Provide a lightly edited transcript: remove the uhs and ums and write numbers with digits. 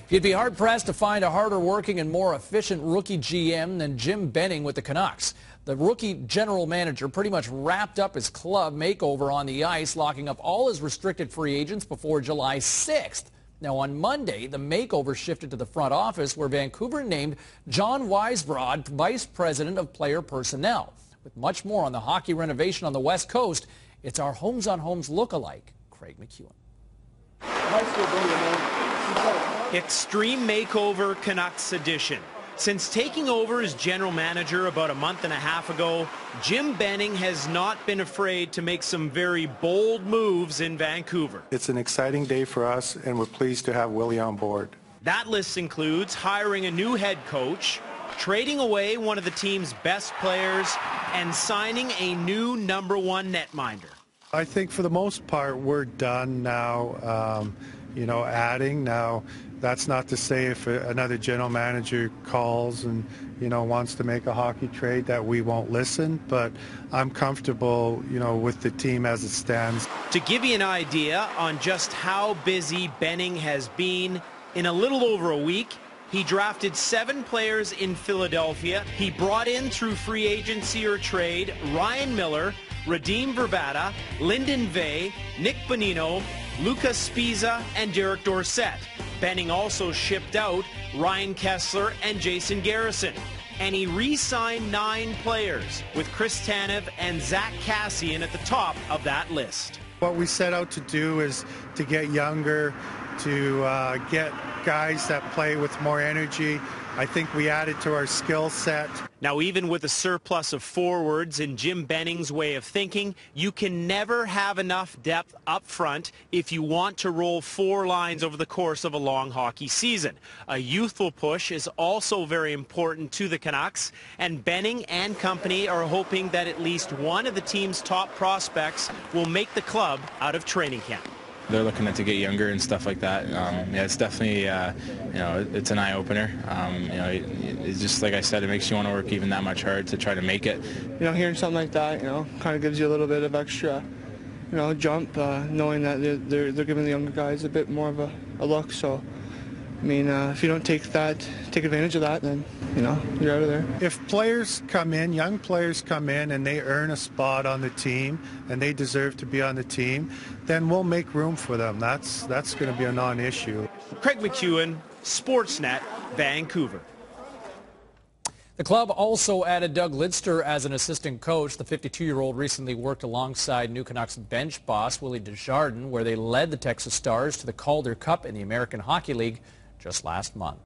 You'd be hard-pressed to find a harder-working and more efficient rookie GM than Jim Benning with the Canucks. The rookie general manager pretty much wrapped up his club makeover on the ice, locking up all his restricted free agents before July 6th. Now, on Monday, the makeover shifted to the front office, where Vancouver named John Weisbrod vice president of player personnel. With much more on the hockey renovation on the West Coast, it's our Homes on Homes lookalike, Craig McEwen. Extreme Makeover Canucks edition. Since taking over as general manager about a month and a half ago, Jim Benning has not been afraid to make some very bold moves in Vancouver. It's an exciting day for us, and we're pleased to have Willie on board. That list includes hiring a new head coach, trading away one of the team's best players, and signing a new #1 netminder. I think for the most part we're done now, adding. Now, that's not to say if another general manager calls and, wants to make a hockey trade that we won't listen, but I'm comfortable, with the team as it stands. To give you an idea on just how busy Benning has been, in a little over a week, he drafted 7 players in Philadelphia. He brought in through free agency or trade Ryan Miller, Radim Vrbata, Lyndon Vay, Nick Bonino, Lucas Spiza, and Derek Dorsett. Benning also shipped out Ryan Kessler and Jason Garrison. And he re-signed 9 players, with Chris Tanev and Zach Kassian at the top of that list. What we set out to do is to get younger, to get guys that play with more energy. I think we added to our skill set. Now, even with a surplus of forwards in Jim Benning's way of thinking, you can never have enough depth up front if you want to roll 4 lines over the course of a long hockey season. A youthful push is also very important to the Canucks, and Benning and company are hoping that at least one of the team's top prospects will make the club out of training camp. They're looking to get younger and stuff like that. It's definitely, it's an eye-opener. It's just like I said, it makes you want to work even that much hard to try to make it. Hearing something like that, kind of gives you a little bit of extra, jump, knowing that they're giving the younger guys a bit more of a look. So, if you don't take advantage of that, then, you're out of there. If players come in, young players come in, and they earn a spot on the team, and they deserve to be on the team, then we'll make room for them. That's going to be a non-issue. Craig McEwen, Sportsnet, Vancouver. The club also added Doug Lidster as an assistant coach. The 52-year-old recently worked alongside new Canucks bench boss Willie Desjardins, where they led the Texas Stars to the Calder Cup in the American Hockey League just last month.